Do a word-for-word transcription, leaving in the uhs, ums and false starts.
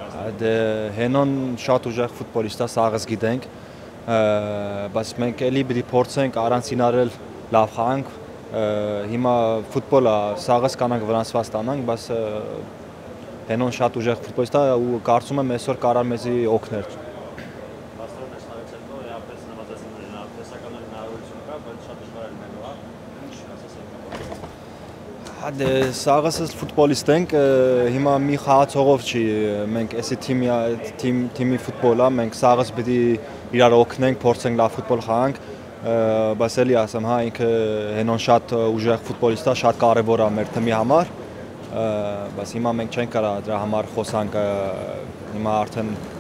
Դե Հենոն շատ ուժեղ ֆուտբոլիստ է, սաղս գիտենք, բայց մենք էլի պիտի փորձենք առանց ինարել լավ խաղանք, հիմա ֆուտբոլը սաղս կանանք վրանցված տանանք, բայց Հենոն շատ ուժեղ ֆուտբոլիստ է ու կարծում եմ այսօր կարող մեզի օգներ։ Դե սաղս ֆուտբոլիստ ենք, հիմա մի խաղացողով չի, մենք էսի թիմի ֆուտբոլ է, մենք սաղս պիտի իրար օգնենք, փորձենք լավ ֆուտբոլ խաղանք, բայց էլի ասեմ, հա, ինքը Հենոն շատ ուժեղ ֆուտբոլիստ է, շատ կարևոր է մեր թիմի համար, բայց հիմա մենք չենք կարող դրա համար խոսանք, հիմա արդեն